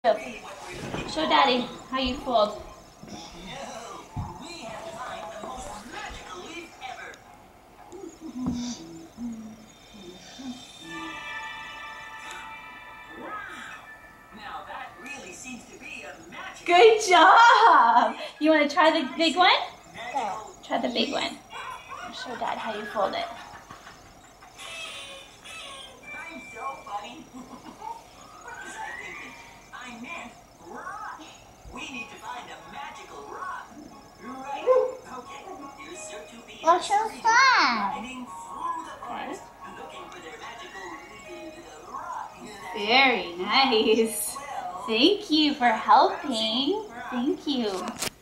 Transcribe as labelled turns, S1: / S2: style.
S1: Show Daddy how you fold. Good job! You want to try the big one?
S2: Yeah.
S1: Try the big one. Show Dad how you fold it.
S3: I'm so funny. What was I thinking? I meant rock. We need to find a magical rock. Right. Okay. Here's Sir Toopy
S2: Well, so fun.
S3: riding through the forest, looking for their magical rock.
S1: Very nice. Thank you for helping. Thank you.